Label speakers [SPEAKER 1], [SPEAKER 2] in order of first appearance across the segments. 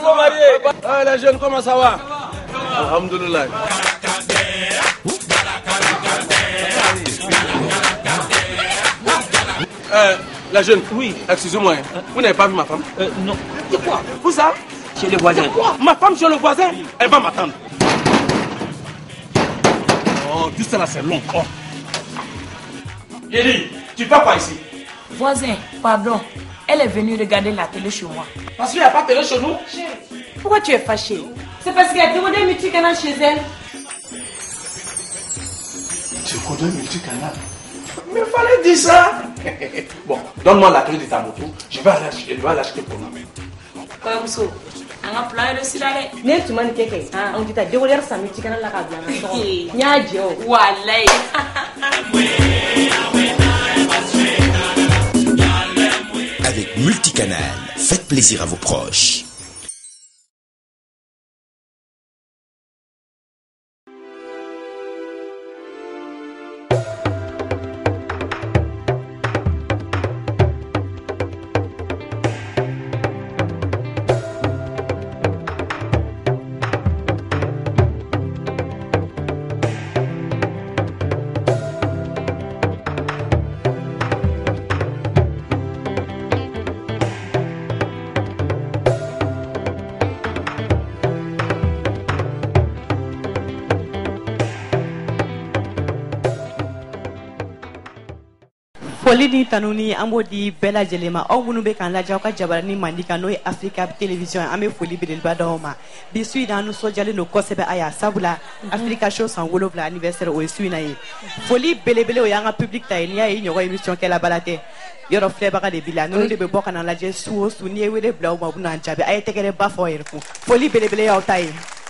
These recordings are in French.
[SPEAKER 1] faut marier. Les jeunes, comment ça va? Alhamdulillah. La jeune, oui. Excusez-moi, vous n'avez pas vu ma femme?
[SPEAKER 2] Non.
[SPEAKER 1] C'est quoi? Où ça?
[SPEAKER 2] Chez le voisin.
[SPEAKER 1] Ma femme chez le voisin? Elle va m'attendre. Oh, tout ça là, c'est long. Oh. Yéli, tu pars pas ici?
[SPEAKER 3] Voisin, pardon. Elle est venue regarder la télé chez moi.
[SPEAKER 1] Parce qu'il n'y a pas de télé chez nous?
[SPEAKER 3] Pourquoi tu es fâché?
[SPEAKER 4] C'est parce qu'elle a demandé un multicanal chez elle.
[SPEAKER 1] Tu connais un multicanal? Mais il fallait dire ça. Bon, donne-moi la clé de ta moto. Je vais aller acheter pour moi.
[SPEAKER 3] Comme ça. On a plein de sidalé.
[SPEAKER 4] N'est-ce pas quelqu'un? On dit que tu as déroulé sa multicanal là.
[SPEAKER 3] Walay.
[SPEAKER 5] Avec Multicanal, faites plaisir à vos proches.
[SPEAKER 6] Foli ni tanuni ambo di bela jelema aw munu be kan lajaw ka jabarani mandika no Africa Television ame foli belelba dawma bi suida no sojale no kosebe aya sabula Africa Show san wolofla anniversaire o suina yi foli belebele o yanga public tay ni ay nyogo émission kala balate yoro fleba ka de bila no de be boka na laje suo su ni wele blaw ma buna nchabe ay tekere ba fo yerfu foli belebele ya tay.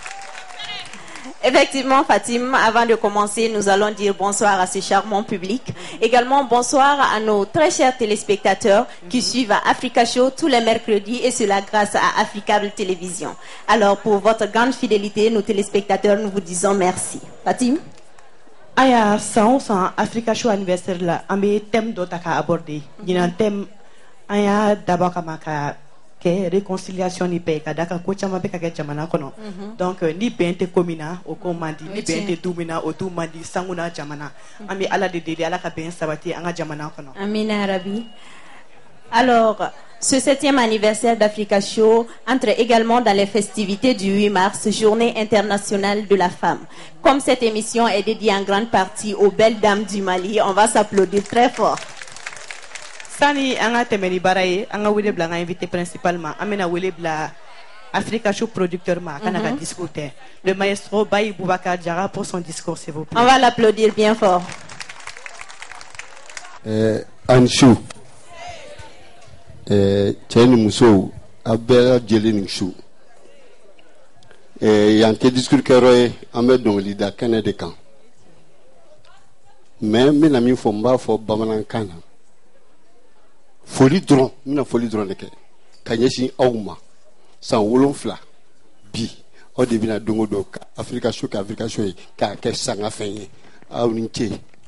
[SPEAKER 7] Effectivement, Fatim, avant de commencer, nous allons dire bonsoir à ce charmant public. Également, bonsoir à nos très chers téléspectateurs qui suivent à Africa Show tous les mercredis et cela grâce à Africable Télévision. Alors, pour votre grande fidélité, nos téléspectateurs, nous vous disons merci. Fatim?
[SPEAKER 6] Aya, sans Africa Show anniversaire là, un thème d'autres à aborder. Il y a un thème, aya d'abord comme que réconciliation ni paix kadaka ko chama be kage jamana kono donc ni bente komina o ko mandi ni bente dumina o du mandi sanguna jamana ami ala de deli ala ka ben sabati anga jamana kono
[SPEAKER 7] amina rabbi. Alors ce 7e anniversaire d'Africa Show entre également dans les festivités du 8 mars, journée internationale de la femme. Comme cette émission est dédiée en grande partie aux belles dames du Mali, on va s'applaudir très fort.
[SPEAKER 6] Sani anga temeni baraye anga wele bla nga invité principalement amena wele bla Africa Show producteur ma kana discuter le maestro Baye Boubacar Diarra pour son discours s'il vous plaît.
[SPEAKER 7] On va l'applaudir bien fort.
[SPEAKER 8] Anshu Tcheni Mousso Abela Djeleni Chou Yanke discours keroye Ahmed Donglida Canada kan mais mina mi fomba fo bamanan kana Folie dron, mina folie dron de ke. Kanyeshi auma. San wolonfla. Bi. O de bina dongo do Africa Show ka ke sanga fenye. A uninche.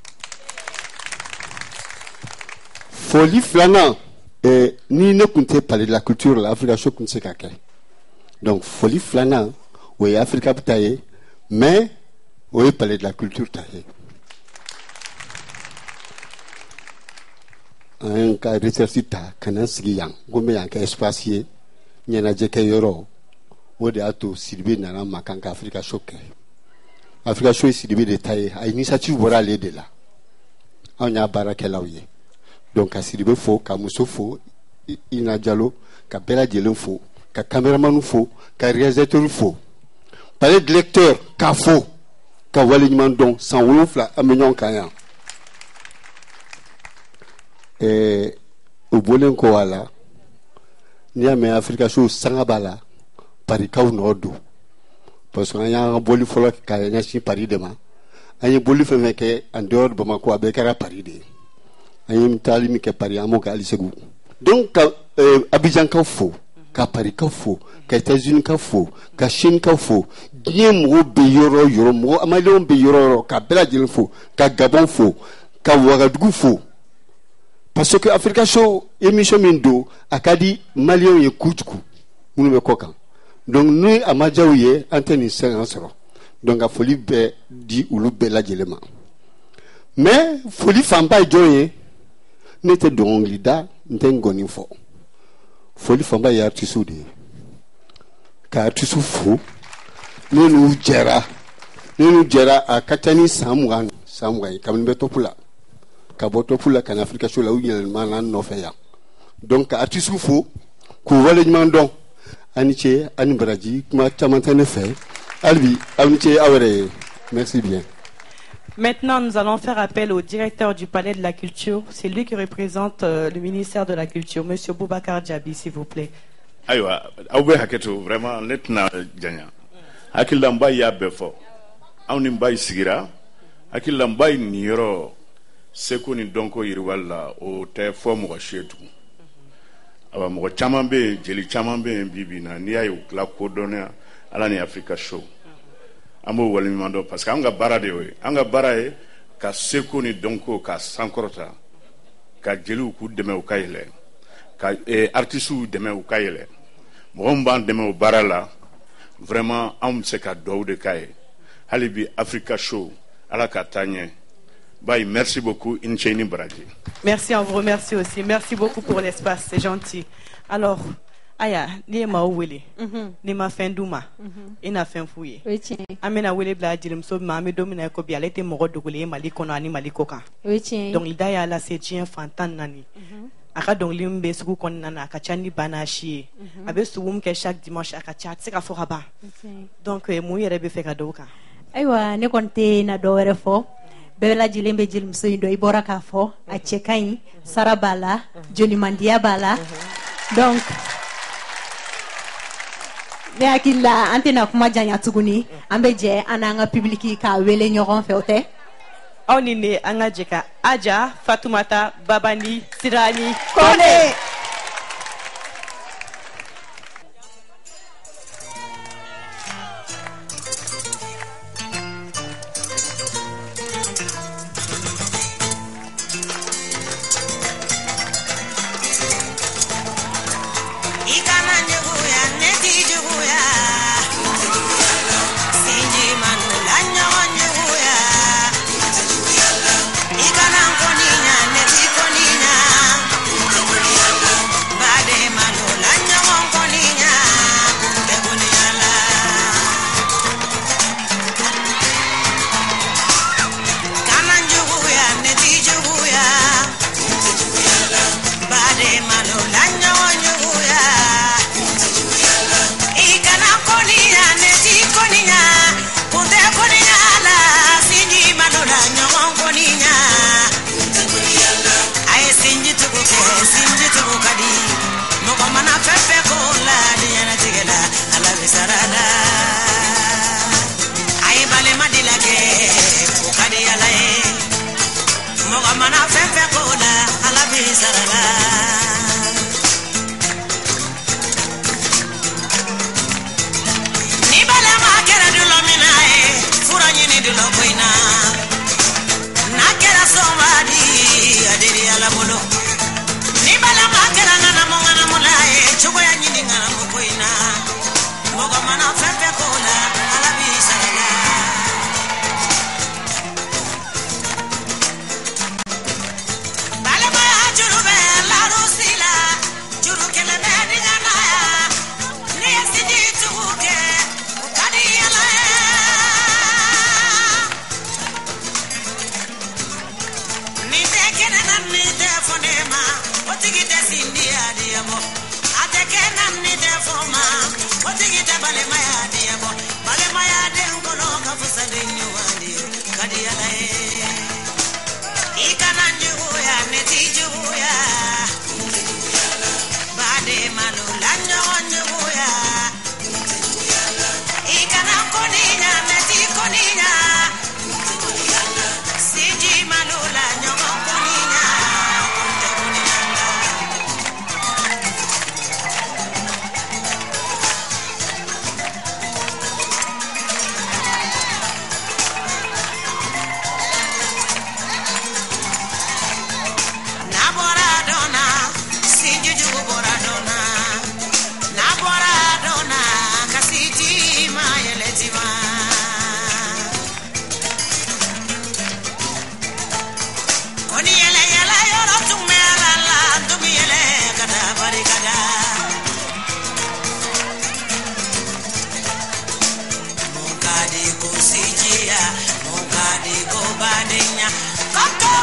[SPEAKER 8] Folie flana ni ne kunte parler de la culture la Africa Show kunse ka ke. Donc folie flana oui Africa taye mais oui parler de la culture taye. Un cas ressuscita kana sigi yang gombe yang ka espacier nyana je ke yoro o de ato sirbe nana makanka Africa Show sirbe de taille a initiative bora le de là on a baraka lawiye donc a sirbe fo ka muso fo ina jalo ka bela jelen fo ka cameraman fo ka réalisateur fo parler de lecteur ka fo ka walinyman don sans wolofla amenyon kanya au bolen ko wala ni ame Africa Show sangabala pari kaw nodo parce que anya boli folo ka nya si pari de ma anya boli fe meke en dehors de Bamako abekara pari de anya mtali mi ke pari amoka ali segu donc Abidjan ka fo ka pari ka fo ka États-Unis ka fo ka Chine ka fo diem mo be yoro mo amalion be yoro ka bela jil fo ka Gabon fo ka Ouagadougou fo. Parce que Africa Show émission mindo akadi malien ye kutuku munu be kokan Donc nous à Madjaouye antenne 5 donc a folie be di ulu bela jelema mais folie famba joye n'était donc lida n'tengoni fo folie famba ya artisu de ka artisu fo nenu jera a katani samugan kam be topula ka botopula kan Afrika show la unyel manan no fe ya donc artisu fo ku wala mandon Aniche, Anibradji, ma chamantane fait. Albi, Aniche, Awere. Merci bien.
[SPEAKER 6] Maintenant, nous allons faire appel au directeur du Palais de la Culture. C'est lui qui représente le ministère de la Culture. Monsieur Boubacar Diaby, s'il vous plaît.
[SPEAKER 2] Aïwa, Aoube Haketo, vraiment, letna Djanya. Akil Lambaye ya befo. Aouni Mbaye Sigira. Akil Lambaye Niro. Seko ni donko yiriwala o te fomu wa shetu. Aba mo chamambe jeli chamambe bibi na niya yo la kodona ala ni Africa Show amo wali mando parce que anga barade we anga barae ka seko ni donko ka sankorota ka jeli ku deme o kayele ka artistu deme o kayele mo mban deme o barala vraiment am se ka do de kay halibi Africa Show ala ka tanye. Bye, merci beaucoup, Incheni Bradji.
[SPEAKER 6] Merci, on vous remercie aussi. Merci beaucoup pour l'espace, c'est gentil. Alors, Aya, ni ma ouwele, ni ma fin douma, ina fin fouye. Amena wele bla jirim so ma me domina ko bi alete mo godo gule mali kono ani mali koka. Donc l'idaya la c'est tien fantan nani. Aka donc limbe suku kon nana aka chani bana shi. Abe suwum ke chaque dimanche aka chat se ka foraba. Donc mo yere be fe ka doka.
[SPEAKER 9] Aywa ne konte na do were fo. Bela jilembe jilim so indo ibora kafo a chekai sarabala joli mandia bala donc ne akila antena kuma janya tuguni ambeje ananga publiki ka wele nyoron feote
[SPEAKER 6] oni ne anga jeka aja Fatoumata Babani Sirani Kone.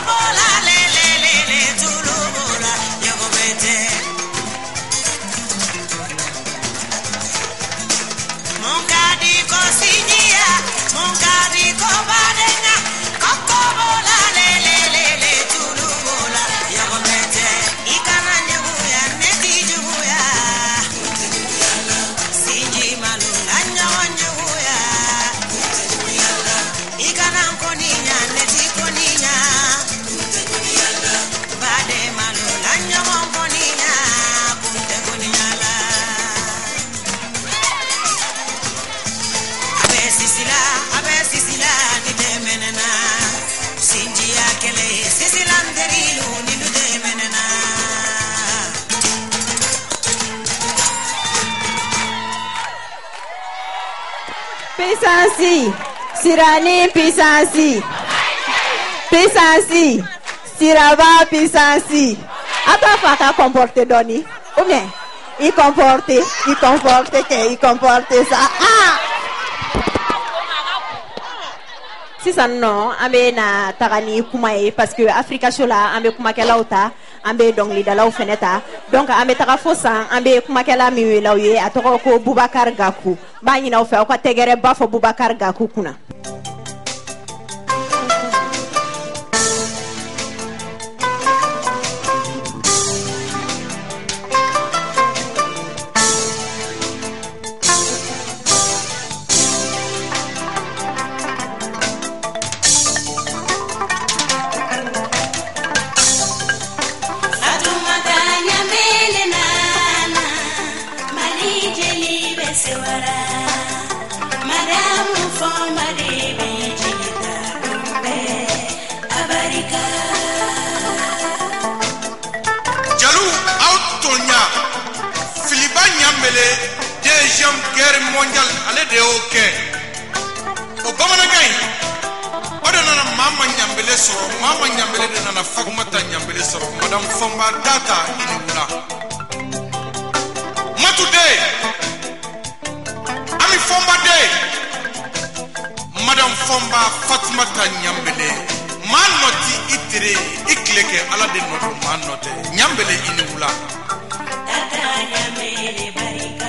[SPEAKER 7] Pisansi, Sirani Pisansi, Pisansi, Sirava Pisansi. Attends, Faka comporte Doni. Ou bien, il comporte ça. Ah! Si ça non, ambe na tagani kumae parce que Africa Show la ambe kumakela uta, ambe donc li dala feneta. Donc ambe taga fosan, ambe kumakela mi la ye atoko ko Boubacar Gakou. Ba nyina ofa ko tegere ba fo Boubacar Gakou kuna.
[SPEAKER 10] Deuxième guerre mondiale, allez de OK. Au Bamanagai, on a Mama Nyambele Soro, Mama Nyambele de Nana Fagmata Nyambele Soro, Madame Fomba Tata Inula. Matude, Ami Fomba Day, Madame Fomba Fatmata Nyambele, Manoti Itere, Ikleke, ala de Nodo Manote, Nyambele Inula. Tata Nyambele Barika.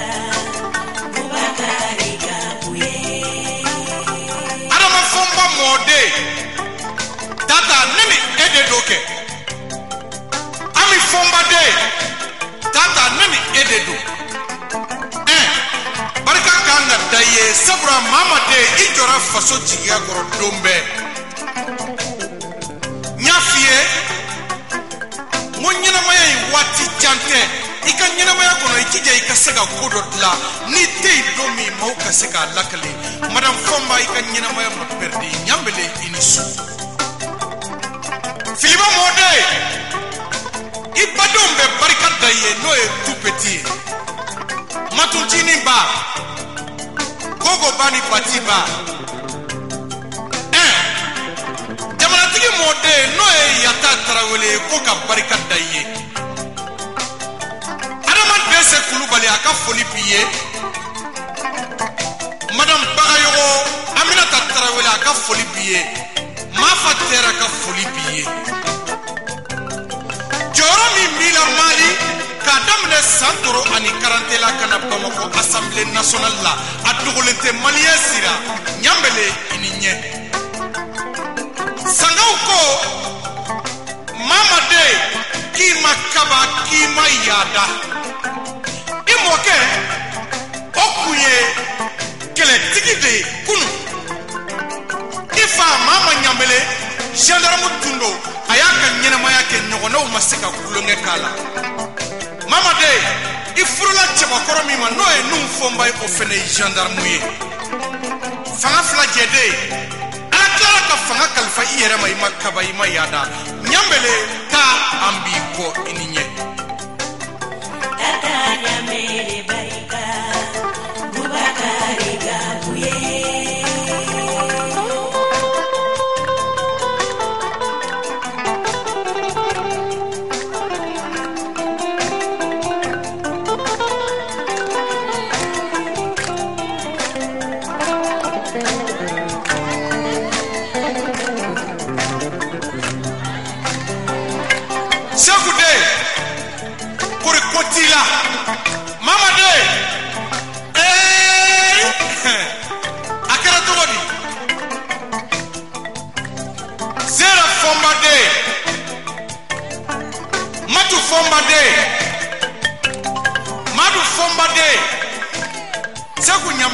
[SPEAKER 10] Adama Fomba Mode Tata Nini Ede Doke Ami Fomba De Tata Nini Ede Do Barika Kanga Daye Sabra Mama De Ijora Faso Chigia Goro Dombe Nyafie Munyana Maya Wati Jante Ika nyina maya kono ikija ikasega kodotla ni tei domi mauka sega lakale Madame Fomba ika nyina maya maperdi nyambele inisu Filiba Mode Ibadombe barika daye noe tout petit Matuntini ba Gogo bani pati ba Jamanatiki Mode noe yata tarawele koka barika daye Dese Koulibaly aka foli biye Madame Bagayogo Aminata Traoré aka foli biye Mafa Terra aka foli biye Joro mi mila Mali kadamne santoro ani karantela kana Bamako Assemblée nationale la adugolente malien sira nyambele ininye Sangauko Mama de kima kaba kima yada Imoke okuye kele tigide kunu Ifa Mama Nyambele gendarme tundo ayaka nyena mayake nyogona o maseka kulonge kala Mama de ifurula cheba koromi ma no e num Fomba o fene gendarme ye Fanga fla jede ala klara ka fanga kalfa iyere ma imakaba ima yada Nyambele ta ambi ko ininye Tata Nyambele Barika Boubacar Gakou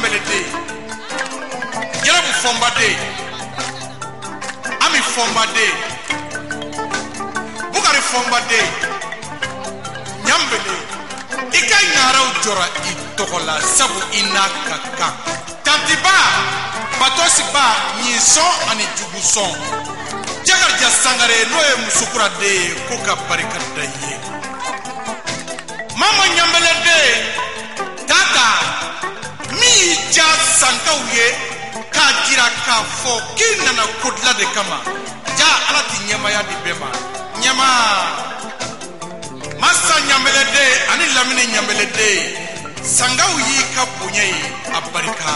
[SPEAKER 10] Nyambele de Jarabu Fomba de Ami Fomba de Bukari Fomba de Nyambele Ika Nara Ujora Itokola Sabu Ina Kaka Tantiba Batosi Ba Nyison Ani Jubuson Jagar Jasangare Noe Musukura de Koka Barikada Ye Mama Nyambele de Tata Mi ja Sankauye Kajira Kafo Kinana Kudla de Kama Ja Alati Nyamaya di Bema Nyama Masa Nyambele de Ani Lamine Nyambele de Sangauyi Kapunye Abarika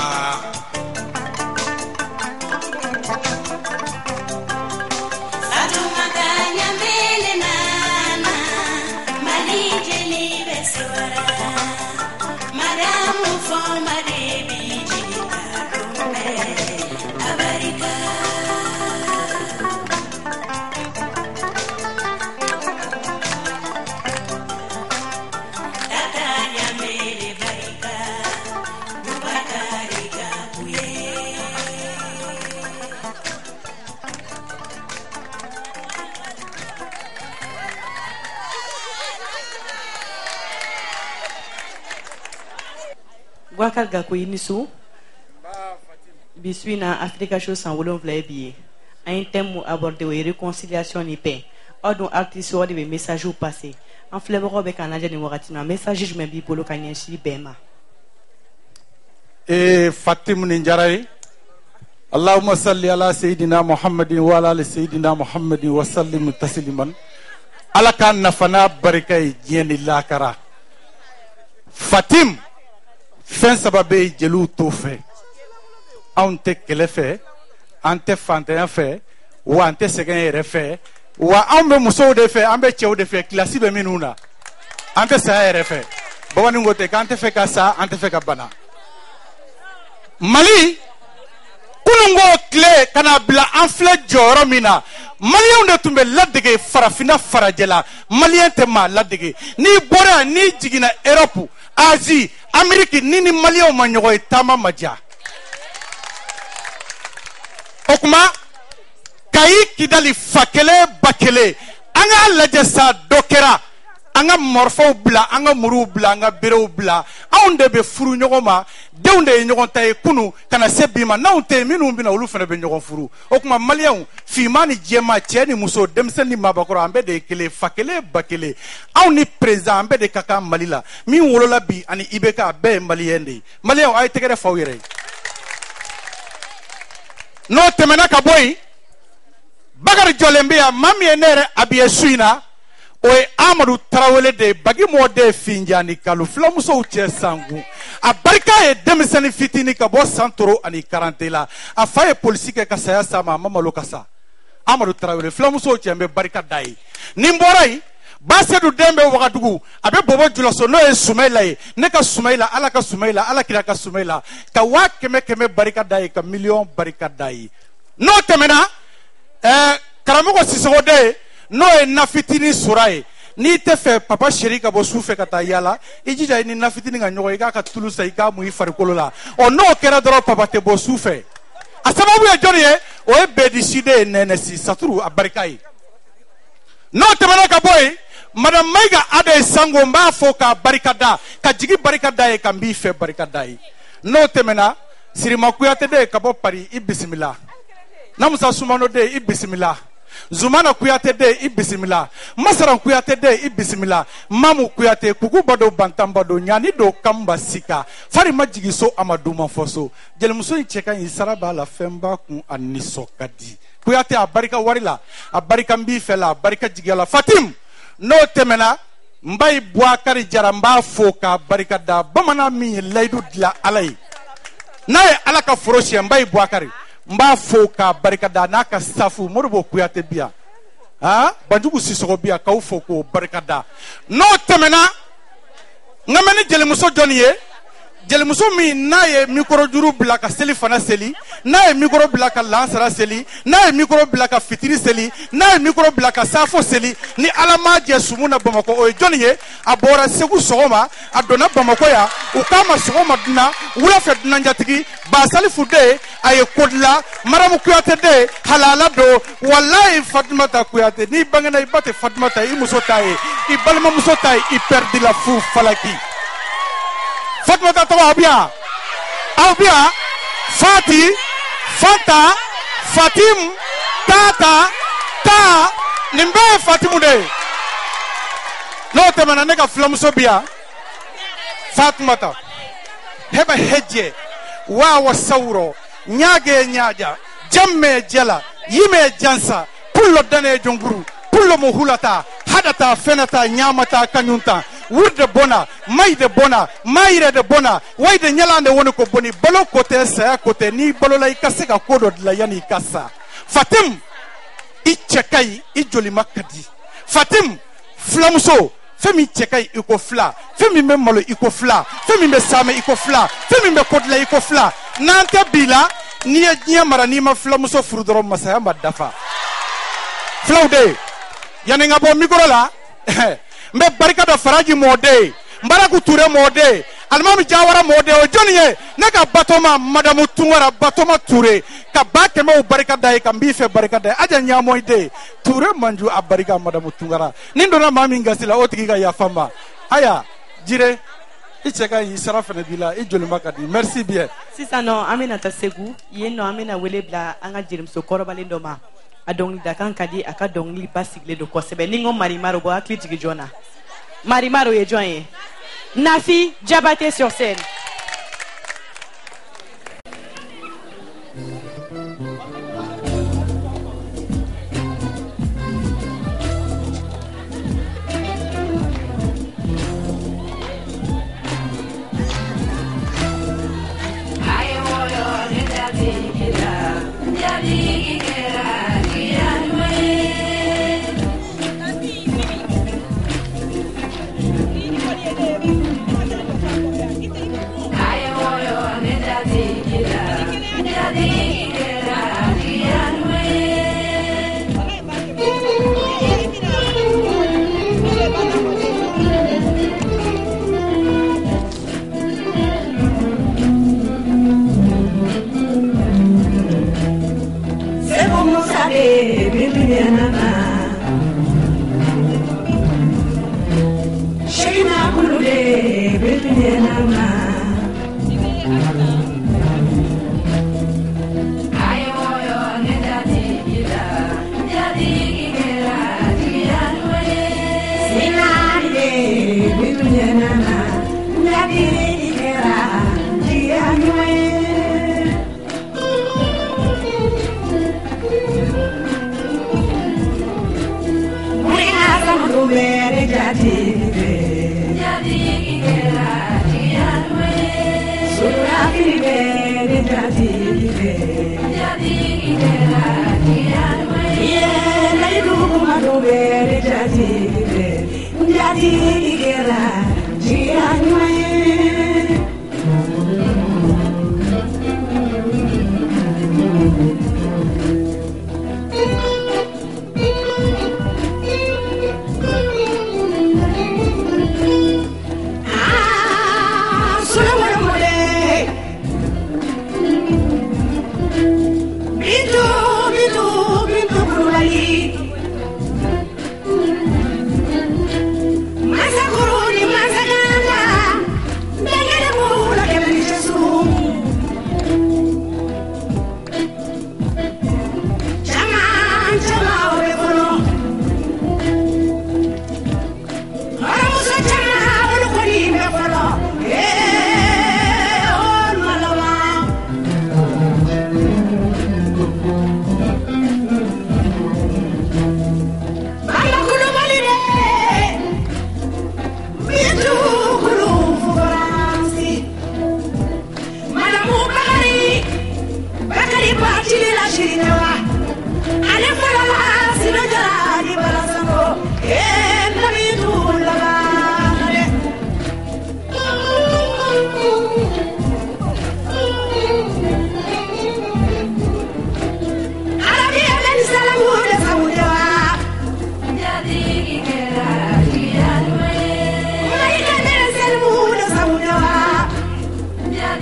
[SPEAKER 6] Wakal Gakoyi Nisu Biswina Africa Show sans volon vlaibier. Un thème abordé oui réconciliation et paix. Ordon artiste ou des messages ou passé. En fleuve avec un agent de Moratina message je me bi polo kanyenshi bema.
[SPEAKER 11] Et Fatim Ninjarai Allahumma salli ala Sayyidina Muhammadin wa ala Sayyidina Muhammadin wa sallim tasliman. Alakan nafana barikai jeni lakara. Fatim Fin sababe jelu to fe ante kele fe ante fantayan fe wa ante segen yere fe wa ambe muso de fe ambe chew de fe klasi be minuna ante sa yere fe bawani ngote kante fe ka sa ante fe ka bana Mali kunungo kle kana bla anfle joro mina Malien de tumbe ladege farafina farajela Malien tema ladege ni bora ni jigina Europe Asie Amérique nini Malien manyogo etama maja Okuma Kayi kidali fakele bakele Anga lajesa dokera Anga morfo bla anga muru bla anga biro bla Aunde be furu nyogoma Deunde nyogon taye kunu kana sebima Naunte minu mbina ulu fene be nyogon furu Okuma Malien Fimani jema cheni muso demseni mabakoro ambe de kele fakele bakele Auni preza ambe de kaka malila Mi wolola bi ani ibeka be maliende Malien ay tegere fawire No temena kaboy Bakar Jolembia mami enere abiye suina Oye Amadou Traoré de bagi mode finjani kalu flamuso uche sangu a barika e demisani fitini ka bo santoro ani karantela a faye politique ka saya sama mama lokasa Amadou Traoré flamuso uche mbe barika dai nimborai Basedu dembe wagadugu abe bobo juloso no e Sumaila e ne ka Sumaila ala ka Sumaila ala kira ka Sumaila ka wa keme barika dai ka million barika dai no temena karamugo sisogode no e nafitini suraye ni te fe papa sheri ka bo sufe ka ta yala ijija ni nafitini nga nyogo ka tulusa ika mu ifarikolo la o no kera doro papa te bo sufe asababu ya joriye o e bediside nenesi saturu abarikai no temena ka boy madam maiga ade sango mba fo ka barikada ka jigi barikada e ka mbi fe barikada no temena sirima kuyate de ka bo pari ibismillah namusa sumano de ibismillah Zumana kuyate de ibisimila Masaran kuyate de ibisimila Mamu kuyate kuku bado bantambado nyani do kamba sika Fari majigi so amadu manfoso Jelimuso icheka isaraba la femba kun aniso kadi Kuyate abarika warila Abarika mbifela Abarika jigala Fatim No temena Mbai buakari jaramba foka Barika da Bamana mi laidu dila alai Nae alaka foroshi mbai buakari Mba foka barikada naka safu morubo kuyate bia banjugu sisogo bia ka ufoko barikada no temena ngameni jeli muso joniye jelimuso min n'a ye micro juru bila ka seli fana seli, n'a ye micro bila ka lansara seli, n'a ye micro bila ka fitiri seli, n'a ye micro bila ka safo seli, ni Ala ma jɛ sumu na Bamako o ye jɔnni ye? A bɔra Segu sɔgɔma, a donna Bamako yan, u k'a ma sɔgɔma dunan, wulafɛ dunanjatigi, Basalifu den, a ye Kodila, Maramu Kuyate den, halala don, walayi Fatumata Kuyate, n'i bangena i ba tɛ Fatumata ye, i muso t'a ye, i balimamuso t'a ye, i perdila fu falaki. Fatumata tɔgɔ aw bi yan? Aw bi yan? Fati, Fanta, Fatim, Tata, Ta, nin bɛɛ ye Fatimu de ye. N'o tɛmɛna ne ka filamuso bi yan, Fatumata. Heba hejje, wawa sauro, nyage nyaja, jamme jela, yime jansa, pullo dane jonguru, pullo muhulata, hadata fenata nyamata kanyunta. Wurde bona, maide bona, maire de bona, waide nyalande woni ko boni, balo kote saya kote ni balo la ikase ka kodo la yani ikasa. Fatim, ichekai, ijoli makadi. Fatim, flamuso, femi chekai iko fla, femi me malo iko fla, femi me same iko fla, femi me kodla iko fla. Nante bila, niye nyamara ni ma flamuso furudoro masaya madafa. Flaude, yani ngabo mikro la, mbe barika da faraji mode mbaraku ture mode almami jawara mode o joni ye ne ka batoma madamu tungara batoma ture ka bake mo barika da ka mbife barika da aja nyamo ide ture manju a barika madamu tungara nindo na mami ngasila otigi ga yafamba aya jire icheka yi sarafa ne bila ijoli makadi merci bien
[SPEAKER 6] sisano amina ta Segu yeno amina wele bla anga jirim so korobale ndoma adong dakan kadi aka dongli basigle do kosebe ningo marimaro bo akli jigi jona marimaro ye joye Nafi Diabaté sur scène.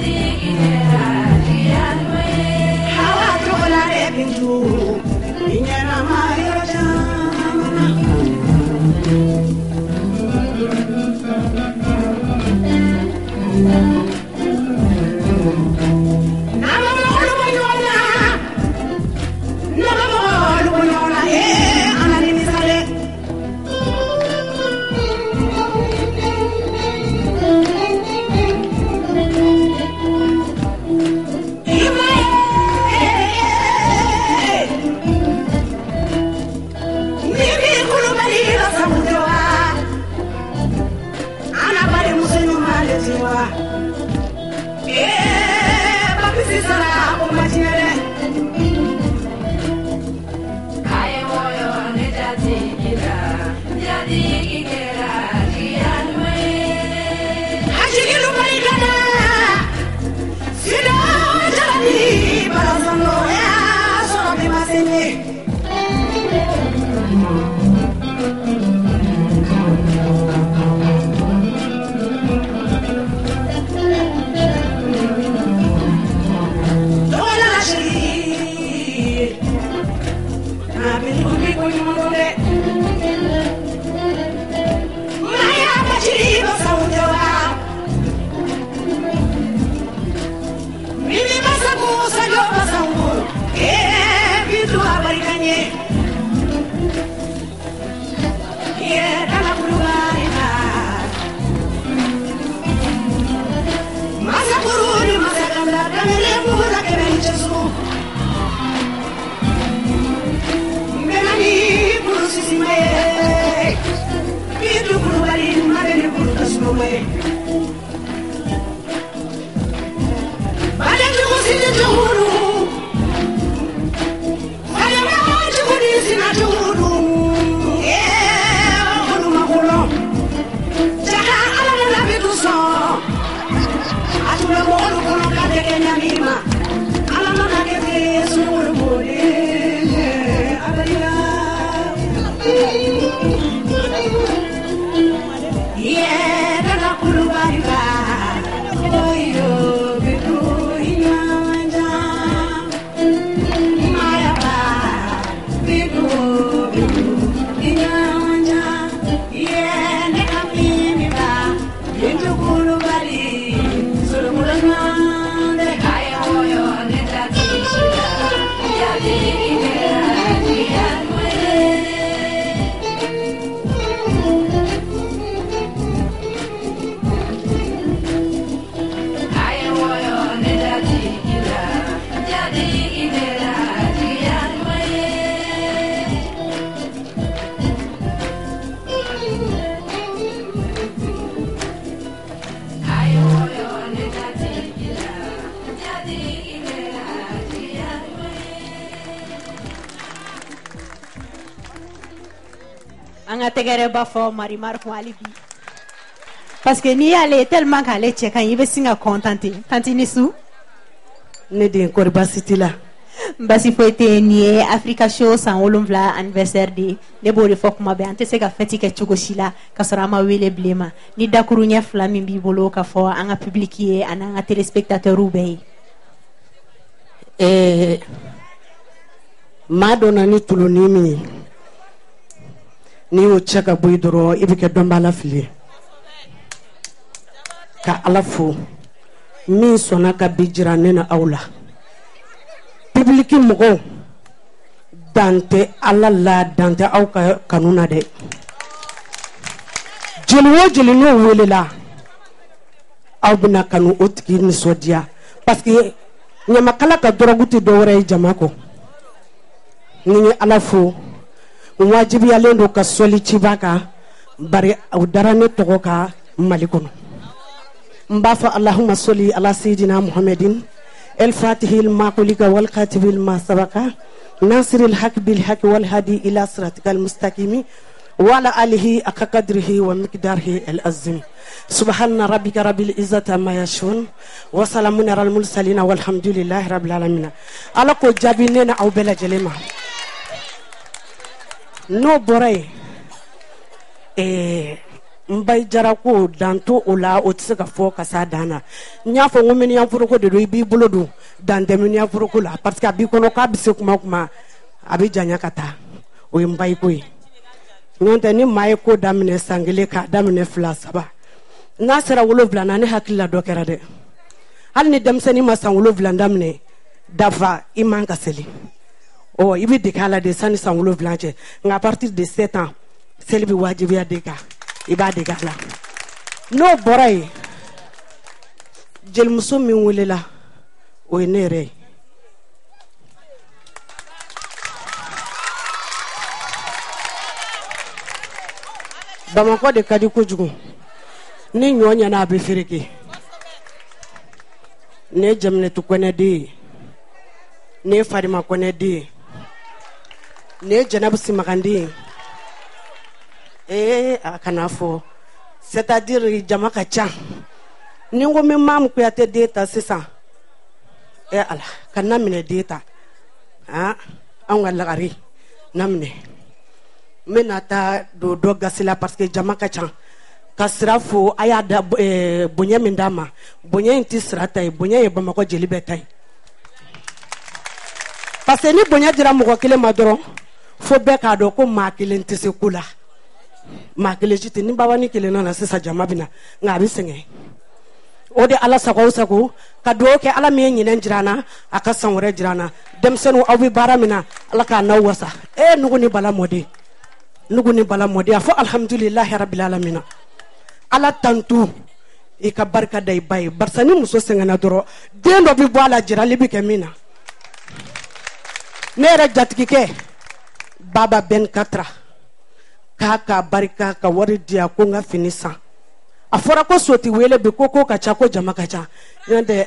[SPEAKER 9] Parce que ni ale tellement qu'ale check kan ibe singa contenter tanti nisu
[SPEAKER 12] ne de korbasiti la
[SPEAKER 9] basi foite ni Africa Show san wolumvla anniversaire de ne bori fokuma be ante se ka feti ke chugoshila ka sorama wele blema ni dakuru nya flami bi bolo ka fo anga public ye ananga téléspectateur ube
[SPEAKER 12] madonna ni tuloni mi ni o chaka boy doro ibike dombala fili ka alafo min sona ka bijira nena awla public mogo dante alala dante aw ka kanuna de jeli no welela aw bina kanu otiki ni sodia parce que nyama kala ka doroguti do wore jamako ni alafo wajibi yalendo ka soli chibaka bari aw darane togoka malikono مبافا اللهم صل على سيدنا محمد الفاتح الماقولك والكاتب الما سبق ناصر الحق بالحق والهادي إلى صراطك المستقيم وعلى آله أقدره ومقداره العظيم سبحان ربك رب العزة ما يشون وسلام على المرسلين والحمد لله رب العالمين على كو جابيننا أو بلا جلما نو بوري mbay jara ko danto o la o tse ka fo ka sa dana nya fo ngomeni ya furo ko de do bi bolo do dan de meni ya furo ko la parce que abi kono ka bi se kuma abi janya kata o mbay ko yi nonte ni may ko damne sangile ka damne fla saba na sera wolo blana ne hakilla do kera de hal ni demseni ma san wolo blanda damne dafa iman ka seli o ibi de kala de sani san wolo blanche nga à partir de 7 ans seli bi wajibi ya de ka iba de kala no boray jel muso min welela o nere Bamako de kadi kojugu ni nyonya na be fereke ne jamne tu kone de ne farima kone de ne janab simakandi akanafo c'est-à-dire jama ka cha ni ngo me mam ko yate data sisa ala kana mine data an wala gari namne menata do gasila parce que jama ka cha kasrafo aya da bonya mindama bonya inti srata bonya e Bamako jeli betay parce que ni bonya dira mo ko kele madoro fo be ka do ko ma kele inti se kula ma kele jiti ni bawani kele na sisa jama bina ngabi senge o de ala sako ka do ke ala me nyinen jirana aka sanwore jirana demsenu awi baramina ala ka na wasa nuguni bala modi afo alhamdulillah rabbil alamin ala tantu e ka barka dai bay barsani muso sengana doro dendo bi boala jira libi ke mina nera jatki ke baba ben katra kaka barka ka wari dia ko nga finisa afora ko soti wele be koko ka chako jama ka cha yande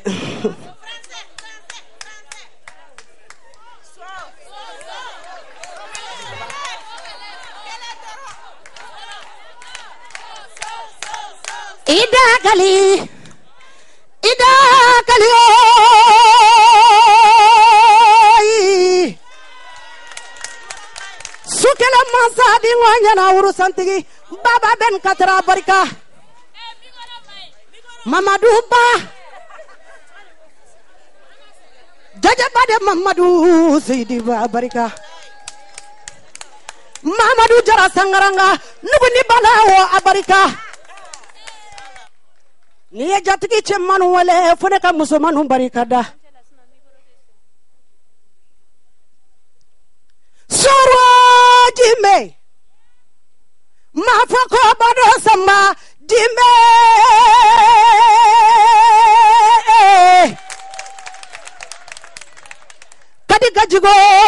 [SPEAKER 13] Ida kali
[SPEAKER 12] sukela masa di wanya na urusan tigi baba ben katra barika Mamadou Ba jaja bade Mamadou Seydi Ba barika Mamadou Jara Sangaranga nuguni balawo abarika ni jatiki chemanu wale fone ka musomanu barikada soro jime mafako bado sama jime kadi gajigo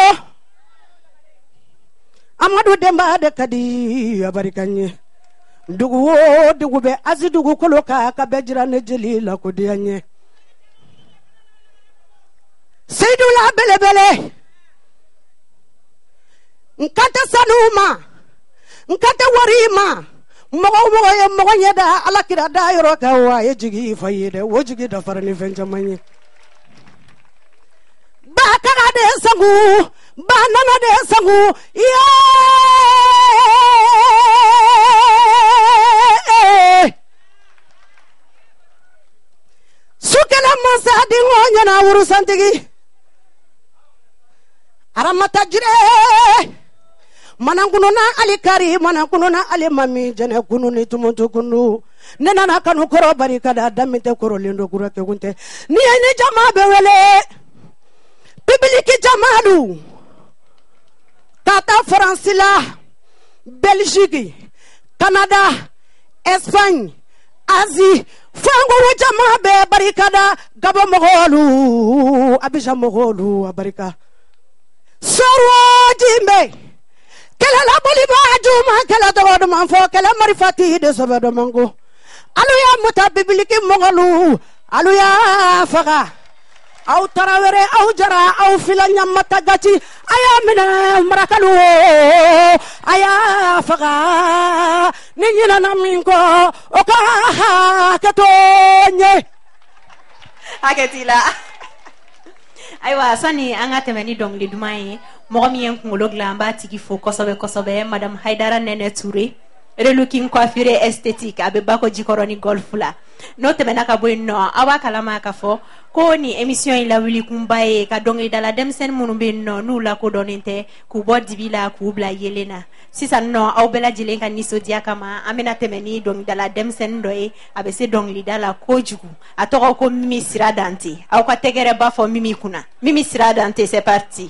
[SPEAKER 12] Amadou Demba de kadi abarikanye dugu be azidugu koloka ka bejira ne jeli la ko dianye Seydou la belebele nkata sanuma nkata warima mogo ye mogo nyeda ala kira da yoro ka wa ye jigi fayide wo jigi da farani fenjamanye ba kaga de sangu ba nana de sangu sukela masa di ngonya na urusan tigi aramata jire mananguno na alikari mananguno na alimami jene kunu ni tumuntu kunu nena na kanu koro barikada damite koro lindo kurake gunte ni jama bewele bibliki jamalu tata Francila Belgique Canada Espagne Asie fango jama be barikada gabo mogolu abija mogolu abarika sorwo jimbe kala la boli ba juma kala do man fo kala marifati de sobedo mango aluya muta bibliki mogolu aluya faga au tarawere au jara au filanya matagati aya mina marakalu aya faga ninyina naminko oka katonye
[SPEAKER 7] aketila aywa sani anga temeni dong li dumai mogomi en ngolo glamba tigi fo kosobe madame Haidara Nene Touré
[SPEAKER 9] relooking coiffure esthétique abe bako jikoroni golf la no temena ka boy no awa kalama ka fo ko ni émission ila wili kumbaye ka dongi dala demsen munumbe no nula ko doninte ku bodi bila ku bla yelena sisa no aw bela jilenga niso dia kama amena temeni dongi dala demsen doy abe se dongi dala ko jugu atoko ko mimi siradante aw ka tegere ba fo mimi kuna mimi siradante c'est parti.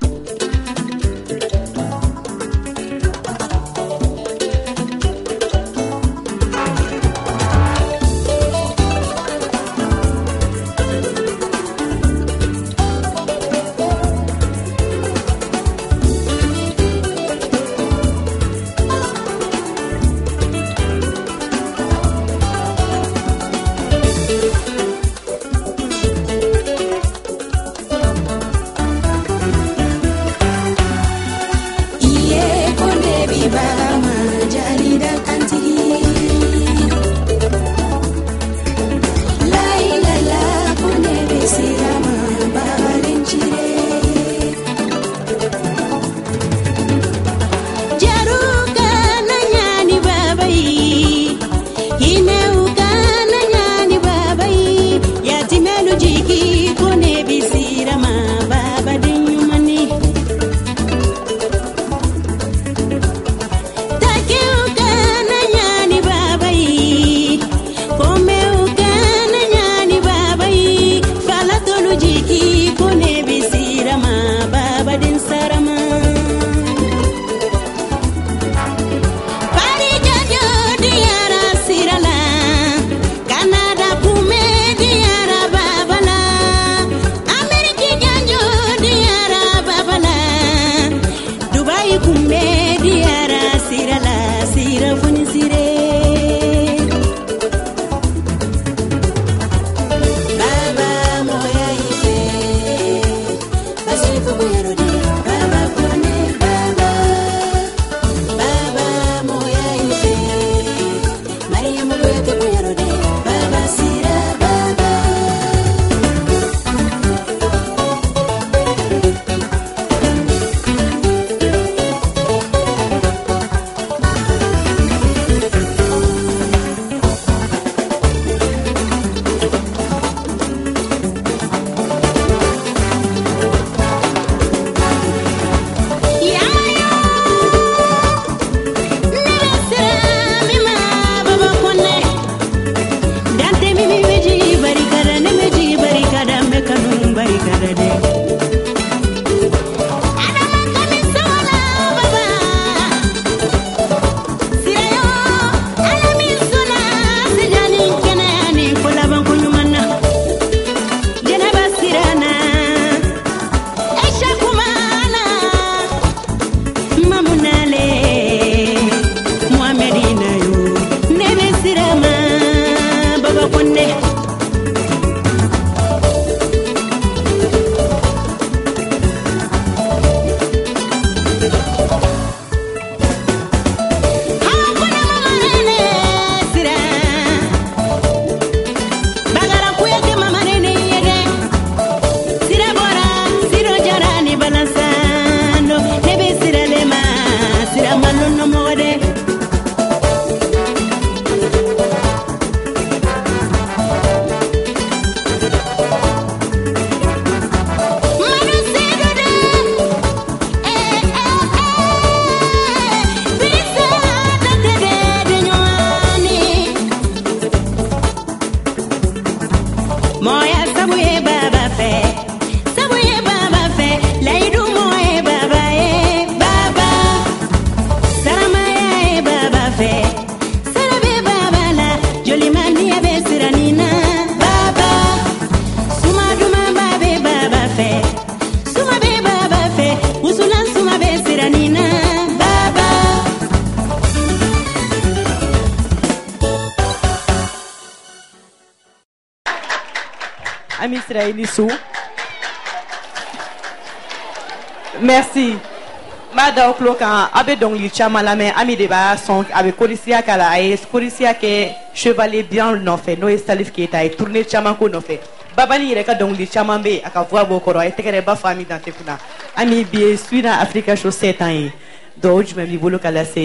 [SPEAKER 6] Merci. Mada Oklokan, abe donc li chama la main, ami de ba son, abe Korisia kala aye, Korisia ke chevalier bien non fait, no estalif qui est tourné chama ko non fait. Babali reka donc li chama be aka voix bokoro, et tekere ba famille dans tekuna. Ami bien suina Africa Show 7 ans. Donc je me dis bolo kala c'est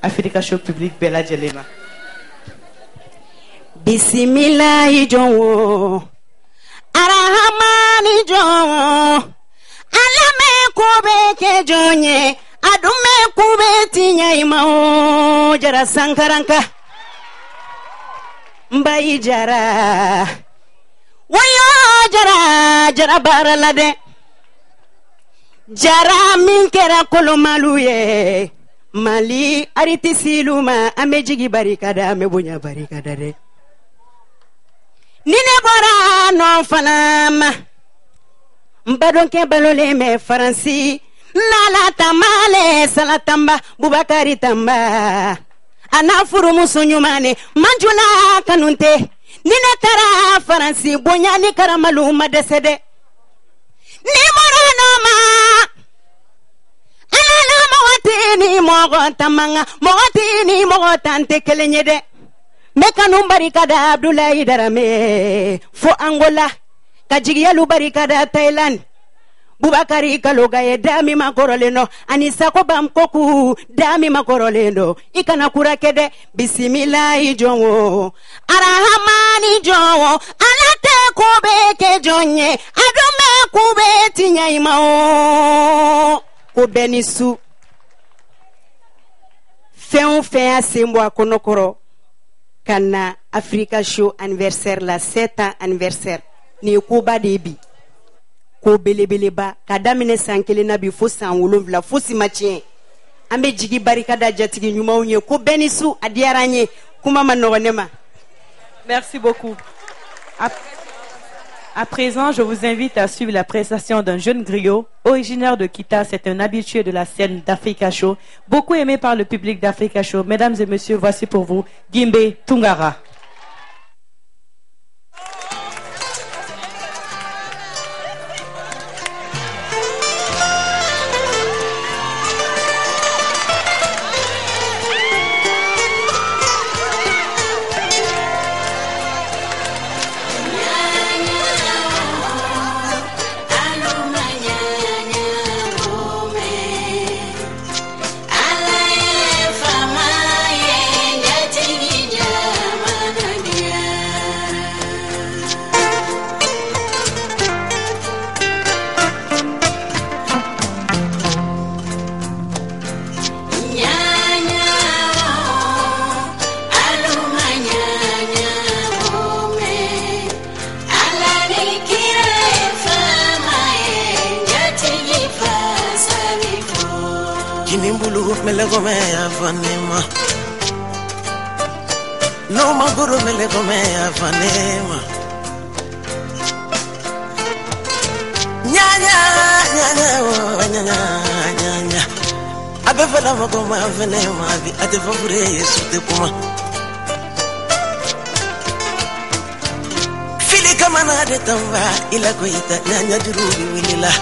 [SPEAKER 6] Africa Show Public Bella Jelema.
[SPEAKER 13] Bismillahi jonwo Arahmani jonwo Alame kube ke jonye Adume kube tinya imao Jara sankaranka Mbai jara Wayo jara baralade Jara minkera kolomaluye Mali ariti siluma amejigi barikada amebunya barikada de Nine bora non fanama Mbadonke balole me faransi Nala tamale salatamba Bubakari tamba Anafuru musunyumane Manjuna kanunte Nine tara faransi Bonyani karamalu madesede Ni mora noma Alala mawatini mogo tamanga Mawatini mogo tante kelenyede Mekanu barikada Abdoulaye Darame Fo Angola Kajigiyalu barikada Thailand Bubakari Kalogaye Dami makoroleno Anisako Bamkoku Dami makoroleno Ikana kurakede Bismillahi jonwo Arahamani jonwo Alate kube ke jonye Adome kube tinya imao Kube nisu Feon fea sembo akonokoro Kana Africa Show anniversaire la 7 ans anniversaire ni kuba debi ko belebeleba kadamine sankele na bi fo san wolonvla fo simachien ambe jigi barikada jatigi nyuma unye ko benisu adiaranye kuma manogonema.
[SPEAKER 6] Merci beaucoup. À présent, je vous invite à suivre la prestation d'un jeune griot originaire de Kita. C'est un habitué de la scène d'Africa Show, beaucoup aimé par le public d'Africa Show. Mesdames et messieurs, voici pour vous Gimbe Tungara.
[SPEAKER 14] Melegome afanema no maguru melegome afanema nyanya abefela magoma afanema bi atefafure yesu te kuma fili kama na de tamba ila koita nyanya durubi wilila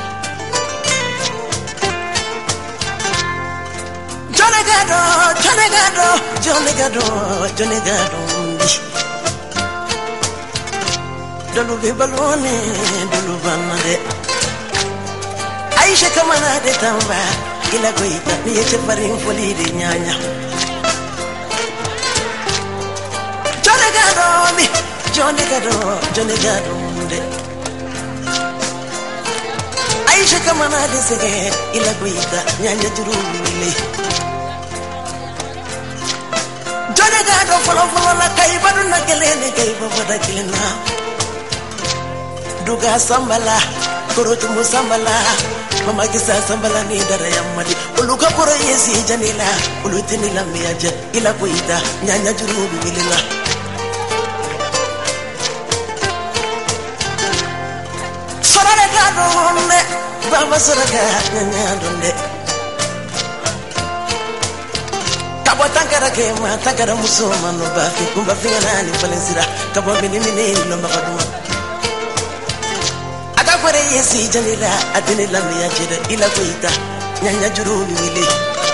[SPEAKER 14] Johnny Gado, Dolu Bibalone, Dulu Banade Aisha Kamana de Tamba, Ilagoita, Niche Parin Foli de Nyanya Johnny Gado, Aisha Kamana de Sege, Ilagoita, Nyanya Juru. Gado follow la kaibadu na kelene kaiba da kilena duga sambala korotu musambala mama kisa sambala ni dara yamadi uluka koro yesi janila ulutini la miaje ila kuita nyanya jurubi wilila sorale gado ne baba soraka nyanya donde Tankara ke ma takara musoma no bafi kumba fingana ni falensira kabo mini no makaduma aga kwere yesi janila adini la ya jeda ila kuita nyanya jurubi wile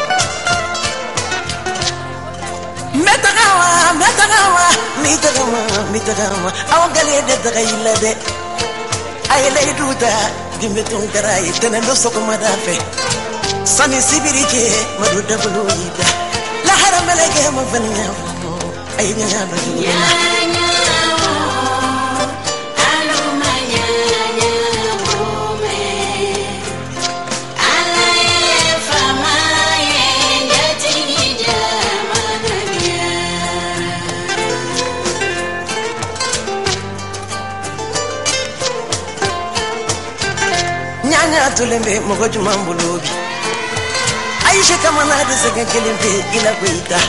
[SPEAKER 14] mitagawa awagali de dagaila de ayele duda gimbe tunkara itena no soko madafe sani sibirike maduda buluida Mara meleke mo fanya ay nya ba nyanya tulembe mogoju mambulobi Aisha kama na dizega kelembe ila kuita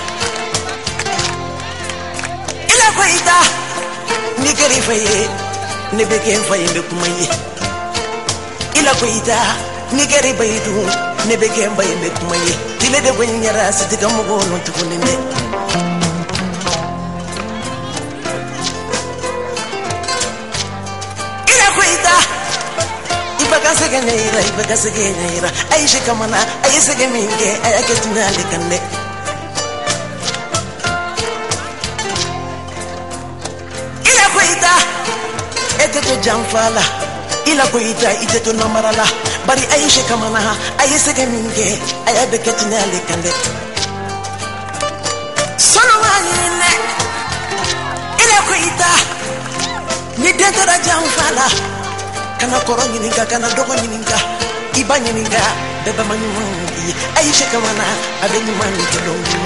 [SPEAKER 14] Nikeri faye nebeke faye bekumaye ila kuita Nikeri baidu nebeke faye bekumaye tile de gwenyara sitika mugono tukuninde ila kuita ibakase genyira Aisha kama na ayise geminge ayaketunale kande Eteto jamfala ila kuita iteto namarala bari Aisha kamana ayese geminge ayabeketine alekande solo wanyine ila kuita ni dento da jamfala kana koro nyininga kana dogo nyininga iba nyininga beba manyumangi Aisha kamana abenyumani kedongo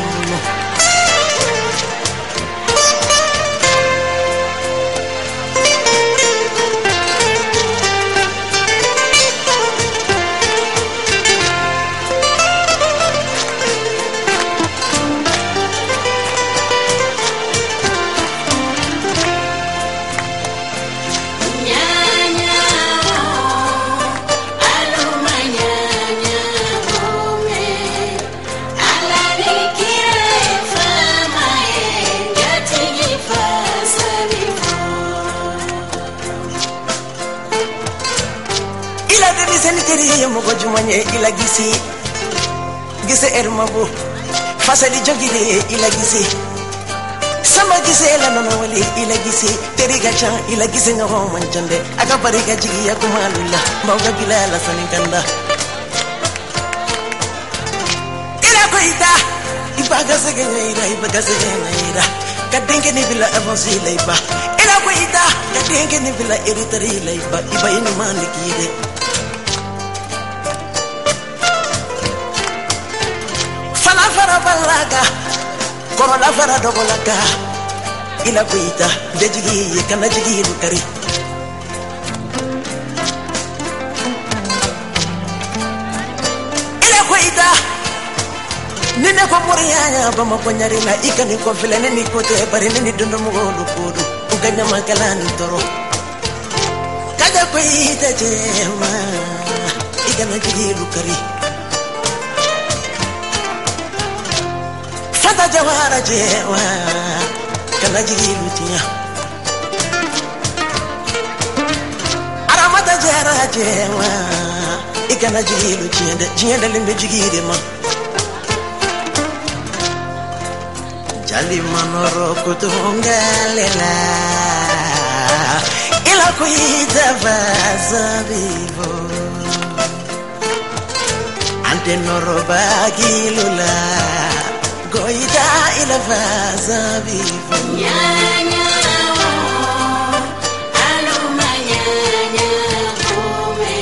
[SPEAKER 14] Manye ila gise ermabu fasali jogide ila gise sama gise la nono wali ila gise teriga cha ila gise ngaho manjande aka bariga jigi ya kumalula mawga bilala sanikanda ila koita ibaga segeneira kadenge ni bila avansi laiba ila koita kadenge ni bila eritari laiba iba ini manikide Balaga, korola fara dogolaga, ila kuita, dejigi kana jigi lukari. Ila kuita, nene kwa moriya bama konyari na ikani kwa vile nini kote bari nini dundu mugolu kudu, ukanya makalani toro. Kada kuita jema, ikana jigi lukari. Fata jawara jewa kana jigilu tiya aramata jara jewa ikana jigilu tiya limbe jigire ma jali manoro kutungalela ila kuita vazabivo ante noro bagilula Goida ila vaza vivo Nyanya aluma nyanya kome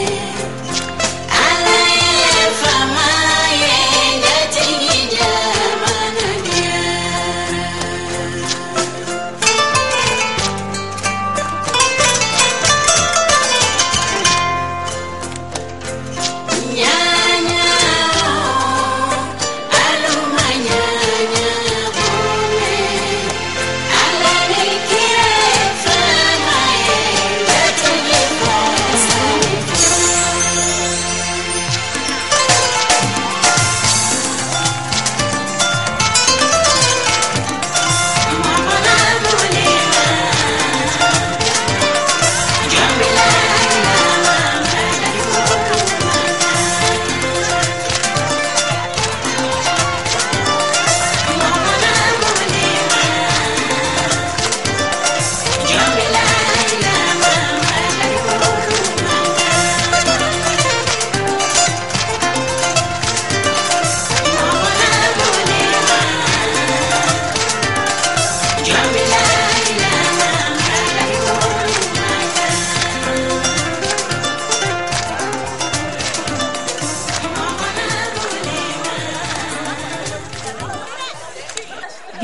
[SPEAKER 14] Alaye fama yenga tingija manania Nyanya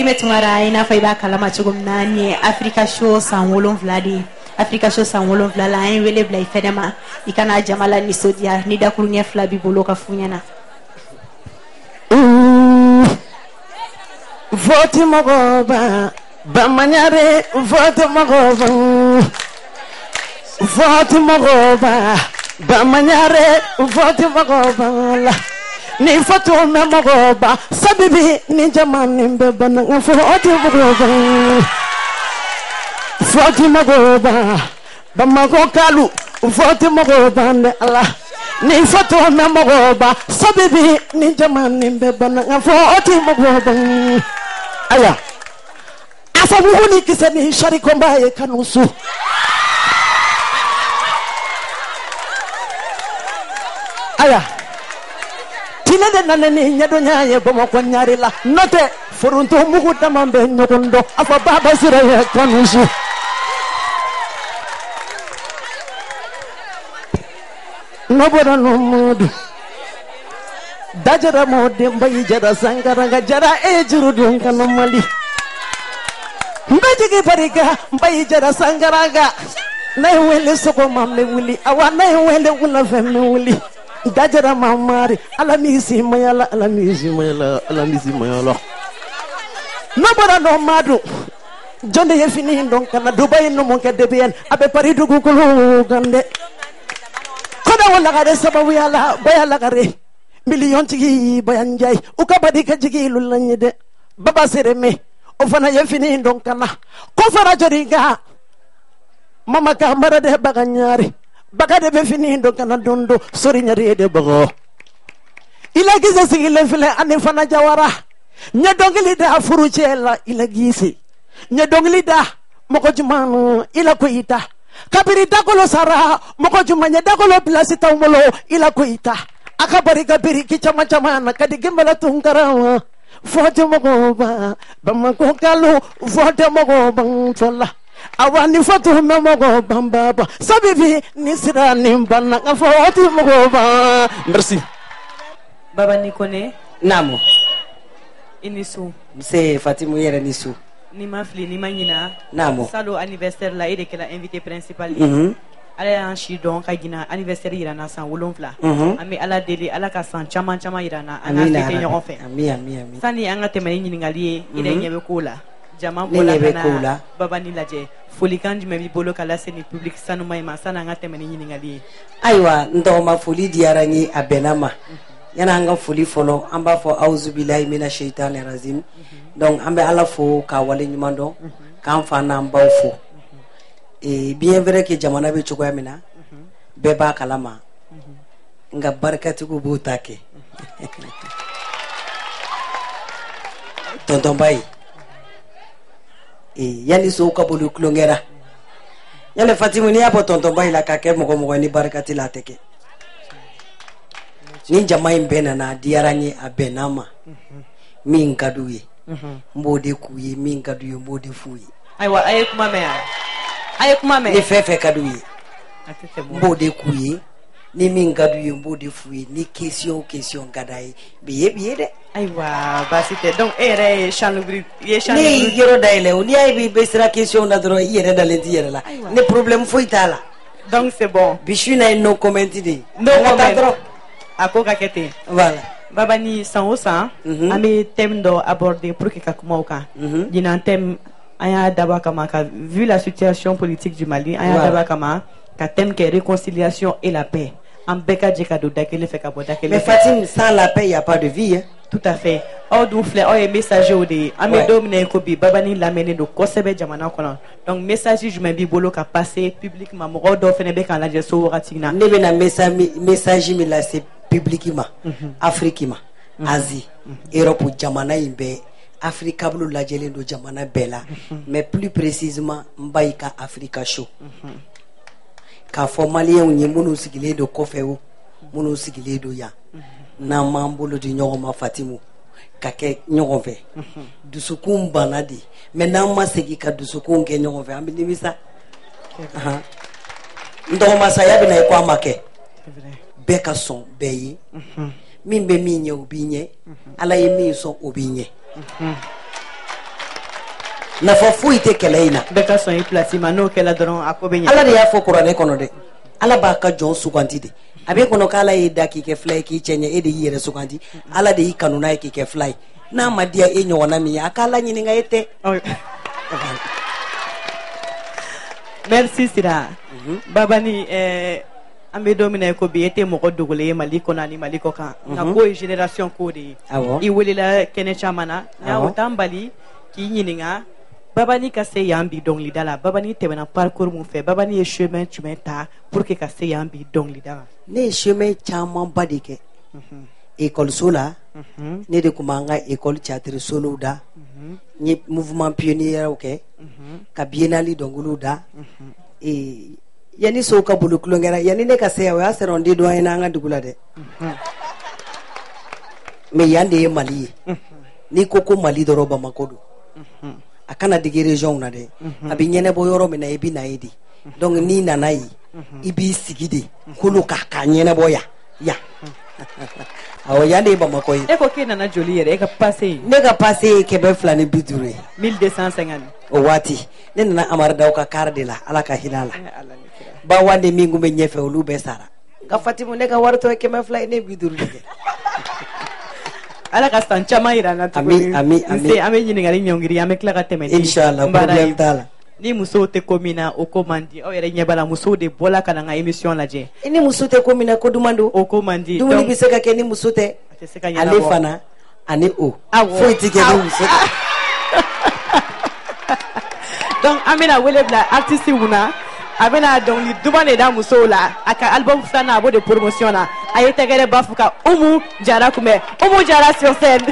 [SPEAKER 9] Fatime Tumara ina fa iba kalama cogo min na ni ye Africa Show san 7 de ye. Africa Show san 7 la an ye wele bila i fɛnɛ ma i kana jama la nisɔndiya ni dakuru ɲɛ 2 b'i bolo ka f'u ɲɛna.
[SPEAKER 15] Vote Mogoba Bamanyare Vote Mogoba Vote Mogoba Bamanyare Vote Mogoba Ni foto me Mogoba Sabibi ni jamani mbebana Vote Mogoba Vote Mogoba Bamago Kalu Vote Mogoba ne Allah Ni foto me Mogoba Sabibi ni jamani mbebana Vote Mogoba Aya Afa muhuni kisani shari komba ye kanusu Aya Tinede naneni nyado nyaye bomo kwa nyari la Note furuntu mugu tamambe nyokondo Afa baba sira ye kanusu Nobora no mudu Dajara mode mbayi jara sangaranga jara ejurudun kanomali Mbajigi bariga mbayi jara sangaranga Na wele soko mamme wuli awa na wele una femme wuli Dajara mamari alamisi mayala alamisi mayala alamisi mayala Nobora no madu Jonde ye fini ndon kana Dubai no monke debien abe pari dugu kulu gande Koda wala gare sababu yala bayala gare Million tigi bayanjay ukabadi kajigi lulanyede baba sereme ofana yefini ndonkana kofara joriga mama kamara de baganyari bagade be fini ndonkana dondo sori nyari de bago ila gize sigile file ane fana jawara nya dongili da furuchela ila gisi nya dongili da moko jumanu ila kuita kabiri dakolo sara moko jumanya dakolo plasita umolo ila kuita akabari kabiri kichama chamana kadi gembala tungarawa fote mogoba bamako kalu fote mogoba tola awani foto me mogoba baba sabibi nisira nimbana fote mogoba merci
[SPEAKER 6] baba nikone
[SPEAKER 16] namo
[SPEAKER 6] inisu
[SPEAKER 16] c'est Fatima yere nisu
[SPEAKER 6] ni mafli ni manyina
[SPEAKER 16] namo
[SPEAKER 6] salo anniversaire la ide kala invité principal ala y'an si dɔn ka jina anniversaire yirana san 7 an bɛ ala deli ala ka san caman caman yirana an ka fete ɲɔgɔn fɛ
[SPEAKER 16] amin
[SPEAKER 6] sani an ka tɛmɛ ni ɲininkali ye i yɛrɛ ɲɛ bɛ ko la jama bɔla ka na baba ni lajɛ folikan jumɛn b'i bolo ka lase ni public sanuma ma sani an ka tɛmɛ ni ɲininkali ye
[SPEAKER 16] ayiwa n tɔgɔma foli diyara n ye a bɛnna ma yani an ka foli fɔlɔ an b'a fɔ auzubilahi mina shaitani razim donc an bɛ ala fo k'a wale ɲuman dɔn k'an fa n'an baw fo bien vrai que jamana be cogoya min na bɛɛ b'a kalama nka barikatigiw b'o ta kɛ tonton Bayi yani sow ka boli kulonkɛra yale Fatimu n'i y'a bɔ tonton Bayi la ka kɛ mɔgɔ ni barikati la a tɛ kɛ ni jama in bɛɛ nana a diyara n ye a bɛnna ma min ka d'u ye n b'o de k'u ye min ka d'u ye n b'o de f'u ye
[SPEAKER 6] ayiwa a ye kuma mɛn yan aye kuma mɛ
[SPEAKER 16] ni fɛn fɛn ka d'u ye n b'o de k'u ye ni min ka d'u ye n b'o de f'u ye ni question ka d'a ye bi ye dɛ
[SPEAKER 6] ayiwa baasi tɛ donc e yɛrɛ ye chambre
[SPEAKER 16] ne ye yɔrɔ dayɛlɛ o n'i y'a ye bɛ sira question na dɔrɔn i yɛrɛ dalen t'i yɛrɛ la ni problème foyi t'a la
[SPEAKER 6] donc c'est bon
[SPEAKER 16] bi su in na ye no comment de ye
[SPEAKER 6] no comment a ko ka kɛ ten
[SPEAKER 16] voilà
[SPEAKER 6] baba ni san o san an bɛ thème dɔ aborder pour que ka kuma o kan ɲinan thème an y'a dabɔ kama ka vu la situation politique du Mali an y'a dabɔ kama ka thème kɛ réconciliation et la paix an bɛɛ ka jɛ ka don da kelen fɛ ka bɔ da kelen
[SPEAKER 16] mais Fatim sans la paix il y a pas de vie hein?
[SPEAKER 6] Tout à fait aw dun filɛ aw ye message o de ye an bɛ don min na ko bi baba ni lamɛnnen don kosɛbɛ jamana kɔnɔ donc message jumɛn b'i bolo ka passer public ma mɔgɔw dɔw fɛnɛ bɛ k'an lajɛ so wagati na
[SPEAKER 16] ne bɛna message min lase public ma Afrique ma Asie Europe jamana in bɛɛ Africa bulu lajɛlen don jamana bɛɛ la mais plus précisément n Bayi ka Africa Show k'a fɔ maliyɛnw ye minnu sigilen don kɔfɛ o minnu sigilen don yan n'an m'an bolo di ɲɔgɔn ma Fatimu ka kɛ ɲɔgɔn fɛ dusukun banna de mais n'an ma segin ka dusukun kɛ ɲɔgɔn fɛ an bɛ nimisa n dɔgɔmasaya bɛ na ye ko an ma kɛ bɛɛ ka sɔn bɛɛ ye min bɛ min ɲɛ o b'i ɲɛ ala ye min sɔn o b'i ɲɛ nafa foyi tɛ kɛlɛ in na
[SPEAKER 6] bɛɛ ka sɔn i place ma n'o kɛla dɔrɔn a ko bɛ ɲɛ
[SPEAKER 16] ala de y'a fɔ kuranɛ kɔnɔ dɛ ala b'a ka jɔn suganti de a bɛ kɔnɔ k'ala y'i da k'i kɛ fila ye k'i cɛ ɲɛ e de y'i yɛrɛ suganti ala de y'i kanu n'a ye k'i kɛ fila ye n'a ma diya e ɲɔgɔnna min ye a k'ala ɲininka e tɛ
[SPEAKER 6] merci Sira Babani an bɛ don min na ko bi e tɛ mɔgɔ dogolen ye Mali kɔnɔ ani Mali kɔ kan nka ko ye génération ko de ye i welela kɛnɛ caman na nka o t'an bali k'i ɲininka Babani ka se yan bi dɔnkilida la Babani tɛmɛna parcours mun fɛ Babani ye chemin jumɛn ta pour que ka se yan bi dɔnkilida la
[SPEAKER 16] ne ye chemin camanba de kɛ école la ne de tun b'an ka école théâtre solow da n ye mouvement pionnier kɛ ka biennale dɔnkiliw da yani sow ka bolo kulonkɛra yani ne ka se yan o y'a sɔrɔ n den dɔn an ka dugu la dɛ mais yan de ye Mali ye n'i ko ko Mali dɔrɔn Bamako don a kana digi région na dɛ a bɛ ɲɛnɛbɔ yɔrɔ min na i bɛ na ye de donc n'i nana ye i b'i sigi de kolo k'a ɲɛnɛbɔ yan awɔ yan de ye Bamako ye
[SPEAKER 6] e ko k'e nana joli yɛrɛ e ka passé
[SPEAKER 16] ne ka passé ye 250 ye
[SPEAKER 6] 1250
[SPEAKER 16] o waati ne nana Amara Daw ka car de la ala ka hinɛ a la ba wande min kun bɛ ɲɛfɛ olu bɛɛ sara nka Fatimu ne ka wari tɔ ye 200 ye ne 50 de kɛ
[SPEAKER 6] ala ka san caman yira na tuguni
[SPEAKER 16] ami
[SPEAKER 6] an bɛ ɲininkali ɲɔngiri an bɛ tila ka tɛmɛ
[SPEAKER 16] inshallah problème t'a la
[SPEAKER 6] ni musow tɛ ko min na o ko man di aw yɛrɛ ɲɛ b'a la musow de bɔla ka na n ka émission lajɛ
[SPEAKER 16] ni muso tɛ ko min na ko duman don
[SPEAKER 6] o ko man di
[SPEAKER 16] dumuni bɛ se ka kɛ ni muso tɛ ale fana ani o foyi tɛ kɛ ni muso tɛ
[SPEAKER 6] donc an bɛna wele bila artiste mun a bɛna dɔnkili duman de da musow la a ka album filanan a b'o de promotion na a ye tɛgɛrɛ ba fo ka Umu Jara kunbɛn Umu Jara sur scène.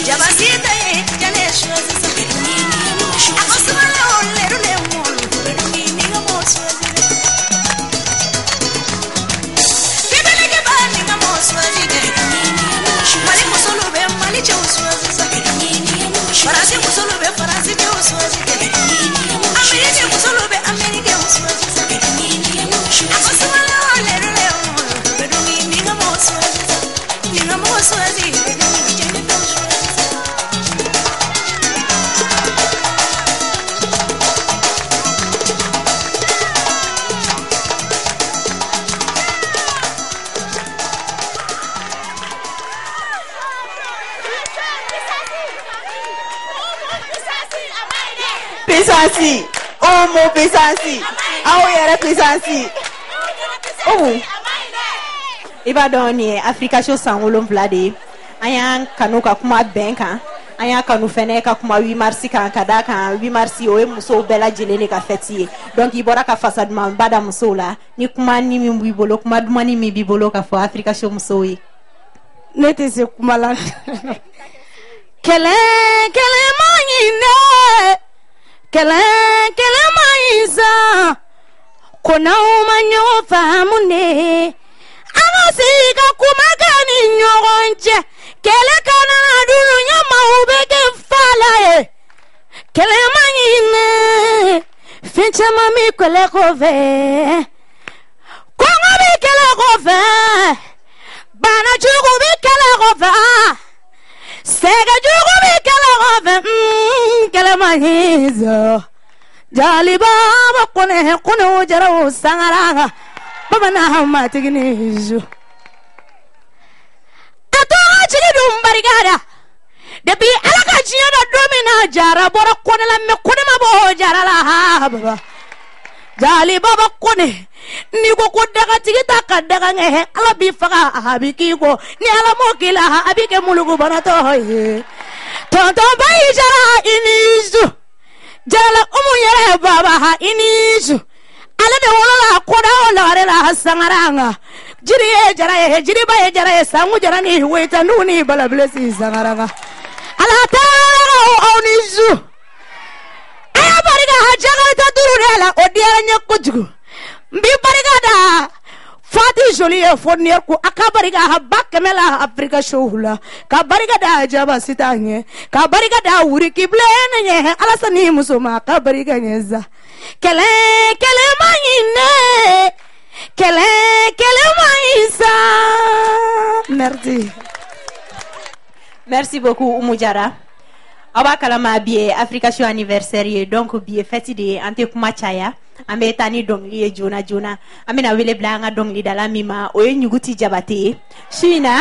[SPEAKER 17] Jabasita ye jane shwazi sa akosumala ole rule mulu ni ngamo shwazi kidele ke bani ngamo shwazi mali musolube mali chawshwazi sa farasi musolube farasi chawshwazi amerike musolube amerike shwazi sa akosumala ole rule mulu ni ngamo shwazi
[SPEAKER 6] Pisansi, oh mon pisansi, ah oui, elle est pisansi. Oh,
[SPEAKER 9] iba doni Africa Show sangolom vlade ayan kanu ka kuma benka ayan kanu fene ka kuma 8 mars kan kada kan 8 mars o muso bela jelene ka feti donc ibora ka fasad man bada muso la ni kuma ni mi bibolo kuma duma ni mi bibolo ka fo Africa Show muso yi
[SPEAKER 12] nete se kuma la kele manyine kele mayiza kona umanyo famune Anasiga kumagani nyogonje kele kana dulu nyama ubege fala kele manyine fincha mami kele kove konga bi kele kove bana jugu bi kele kove sega jugu bi kele kove kele manyizo jali baba kone ujara sangara Baba na hama tignizu Atoa chigi dumbarigada Depi alaka chiyoda domina jara Bora kone la me kone mabo jara la baba Jali baba kone Niko kudaka tigita kadaka ngehe Ala bifaka ahabikiko Ni ala mokila ahabike mulugu bana toye Tonto bayi jara inizu Jala yere baba inizu ala de wala koda wala la sangaranga jiri jara jiri ba jara sangu jara ni weta nuni bala blesi sangaranga ala ta onizu aya bariga hajaga ta durela odiara nyakujugu mbi bariga da fati jolie fonnier ko akabariga habakmela Africa Show la kabariga da jaba sitanye kabariga da wuri kiblene nye ala sani musoma kabariga nyeza kele manyine kele maïsa
[SPEAKER 9] merci beaucoup Umujara aba kalama biye Africa Show anniversaire donc biye fête de ante kuma chaya ambe tani dongli jona amina wele blanga dongli dala mima oye nyuguti jabate suina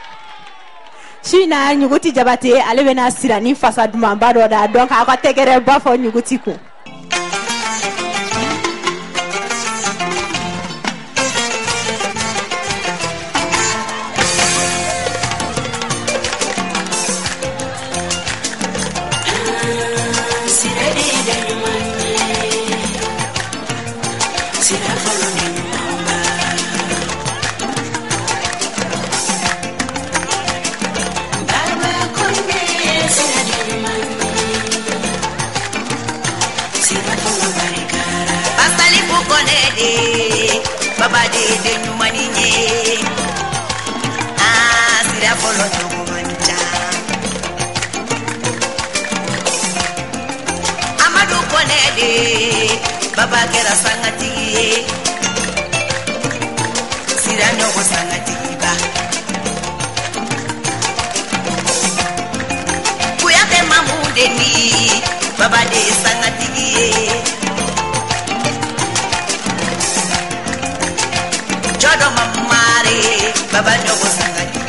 [SPEAKER 9] nyuguti jabate alebena sirani fasad mambado da donc aka tegere bafo nyuguti ko
[SPEAKER 17] Baba de nyumaninye sira folo nyumanja Amadu konede baba kera sangati sira nyoko sangati ba kuyate mamude ni baba de sangati Jodo mamare baba nyoko sangati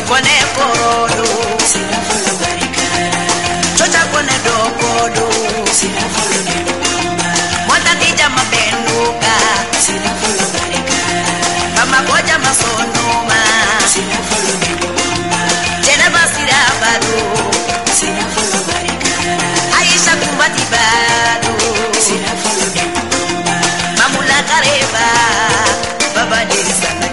[SPEAKER 17] kone poro sina folo barika chocha kone dokodo sina folo mama monta tija mabenuka sina folo barika mama koja masonoma sina folo mama jena basira bado sina folo barika aisha kumbati bado sina folo mama mamula kareba baba diri sanati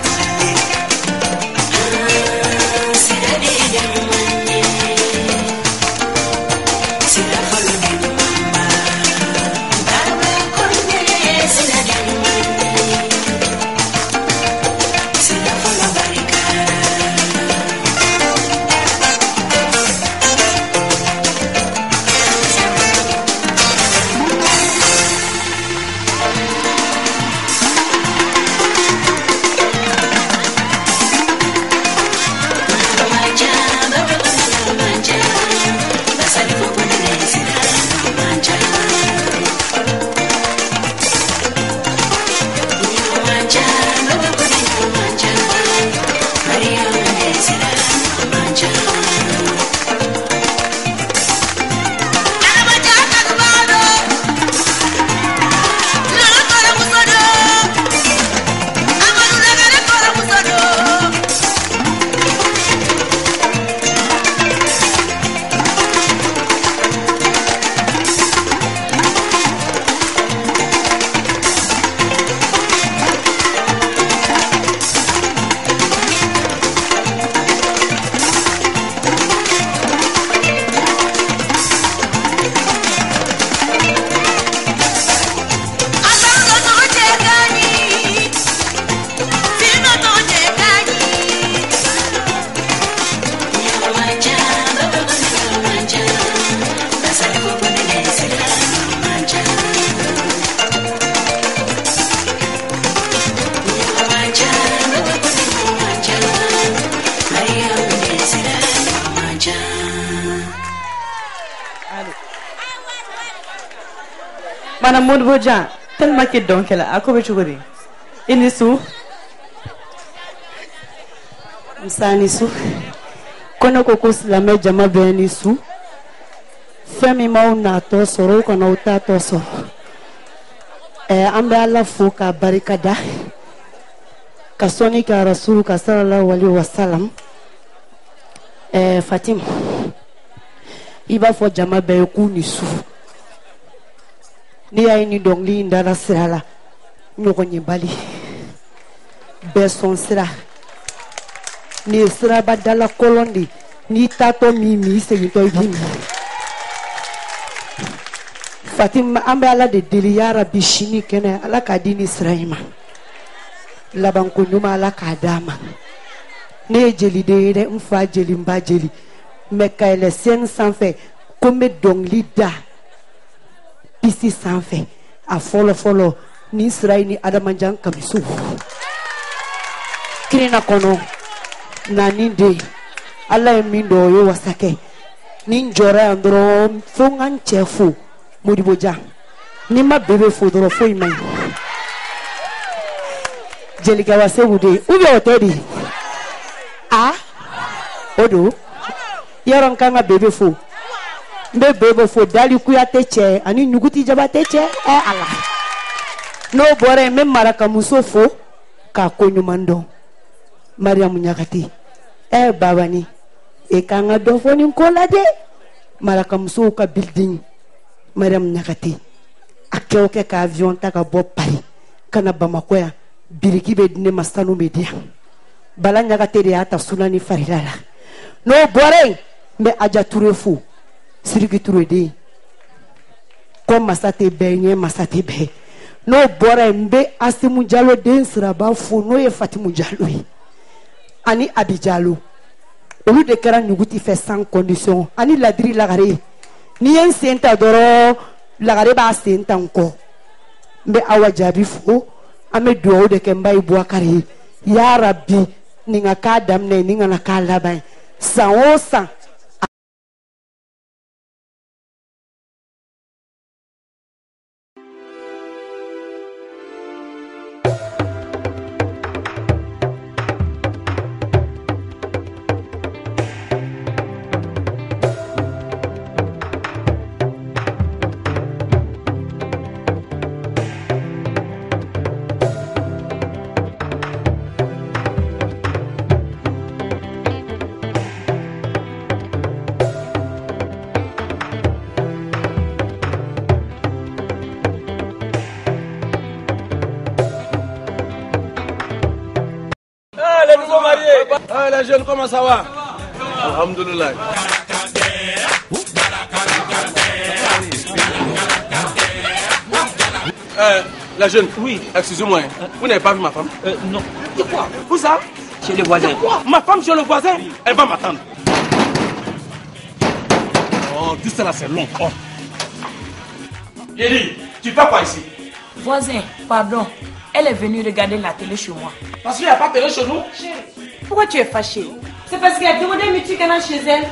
[SPEAKER 6] Mana Modboja, tellement que donc là, à quoi tu veux dire? Inisu,
[SPEAKER 13] Msanisu, kono kokos la me jama benisu. Femi mauna to soro kono uta to soro. Ambe Allah fuka barikada. Kasoni ka Rasul ka sallallahu alaihi wasallam. Fatima. Iba fo jama be ku nisu. Ni ay ni dongli ndara sirala. Nyoko nyibali. Beson sira. Ni sira badala kolondi. Ni tato mimi se yito ibimi. Fatima ambe ala de deli ya rabbi shini kene ala kadini Israima. Laban kunyuma ala kadama. Ne jeli de mfa jeli mba jeli. Meka ele sen sanfe kome dongli da. Pisi sanfe a follow ni Israini adamanjan kamisu. Kirina kono na ninde ala emindo yo wasake. Ninjore andro fongan chefu. Modboja ni ma bebe fodoro fo imai jelika wase wude ube otedi odo yaron kanga bebe fo mbe bebe fo dali kuya teche ani nyuguti jaba teche ala no bore me maraka muso fo ka konyumando Mariam nyakati babani kanga do fo ni kolade maraka muso ka building Mariam Nyakati akeoke ka avion ta ka bo Paris kana Bamako ya biriki be dine masanu media bala Nyakati de ata sunani farilala no bore me aja turefu siriki turede ko masate benye masate be no bore mbe Asimu Jalo den siraba fu no ye Fatimu Jalo ani Abijalo olu de kera nyuguti fait sans condition ani ladri lagare ni yen senta doro lagare ba senta nko mbe awa jabi fo ame duo de kemba ibu akari ya rabbi ninga ka damne ninga na ka labai san san
[SPEAKER 1] Ah, la jeune, comment ça va? Alhamdulillah. La jeune, oui. Excusez-moi, vous n'avez pas vu ma femme?
[SPEAKER 18] Non.
[SPEAKER 1] C'est quoi? Où ça?
[SPEAKER 18] Chez le voisin.
[SPEAKER 1] Quoi? Ma femme chez le voisin? Elle va m'attendre. Oh, tout ça là, c'est long. Oh. Yéli, tu fais quoi ici?
[SPEAKER 3] Voisin, pardon. Elle est venue regarder la télé chez moi.
[SPEAKER 1] Parce qu'il n'y a pas de télé chez nous?
[SPEAKER 4] Pourquoi tu es fâché? C'est parce qu'elle a demandé multicanal chez elle.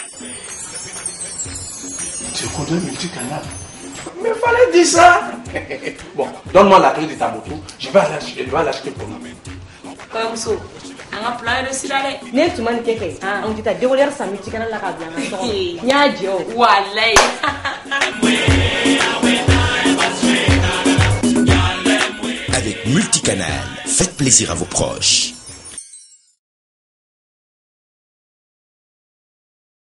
[SPEAKER 1] Tu connais multicanal? Mais fallait dire ça. Bon, donne-moi la clé de ta moto. Je vais l'acheter pour moi.
[SPEAKER 4] Comme ça.
[SPEAKER 3] On a plein de sidalé.
[SPEAKER 4] Ne tu m'as dit que on dit ta dévoiler sa multicanal la cabine. Nyadio.
[SPEAKER 3] Walay.
[SPEAKER 5] Avec Multicanal, faites plaisir à vos proches.